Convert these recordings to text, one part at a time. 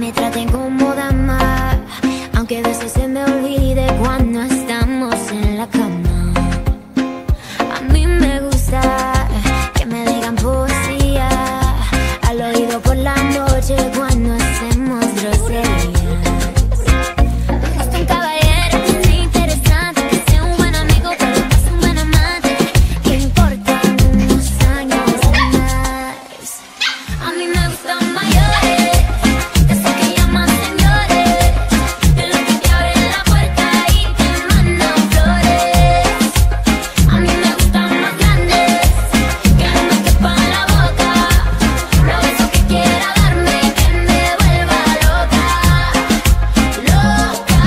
me traten como dama, aunque a veces se me olvide cuando estamos en la cama. A mí me gusta que me digan poesía al oído por la noche cuando hacemos groserías. Me gusta un caballero que sea interesante, que sea un buen amigo, pero que sea un buen amante, que importan unos años más. A mí me gustan mayores, de esos que llaman señores, de los que te abren la puerta y te mandan flores. A mí me gustan más grandes, que no me quepan la boca, los besos que quiera darme, que me vuelva loca, loca,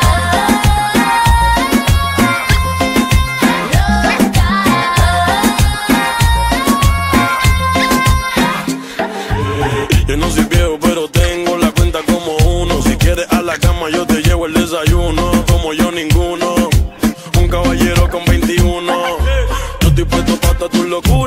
Yo no soy viejo, pero tengo la cuenta como uno. Si quieres a la cama, yo te llevo el desayuno. Como yo, ninguno. Un caballero con 21. Yo estoy puesto pa' toda tu locura.